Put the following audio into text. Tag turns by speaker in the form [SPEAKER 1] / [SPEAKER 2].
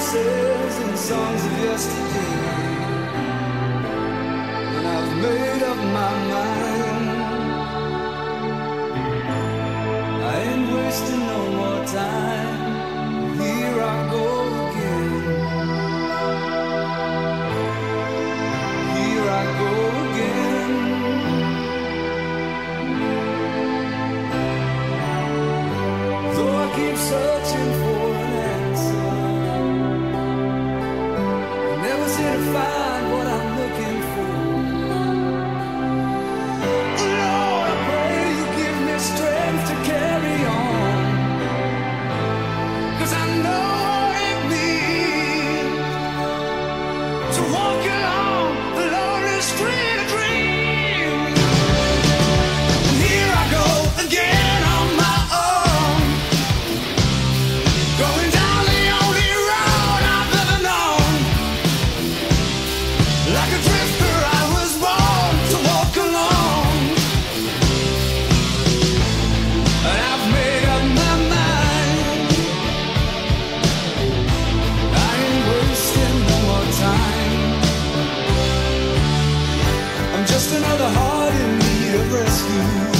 [SPEAKER 1] voices and songs of yesterday, and I've made up my mind. I ain't wasting no more time. Here I go again. Here I go again. Though I keep searching for an answer, I never seem to find what I'm looking for. Lord, I pray you give me strength to carry on, 'cause I know what it means to walk along the lonely street of dreams. And here I go again on my own, going down the only road I've ever known. Like a drifter I was born to walk alone, and I've made up my mind. I ain't wasting no more time. I'm just another heart in need of rescue.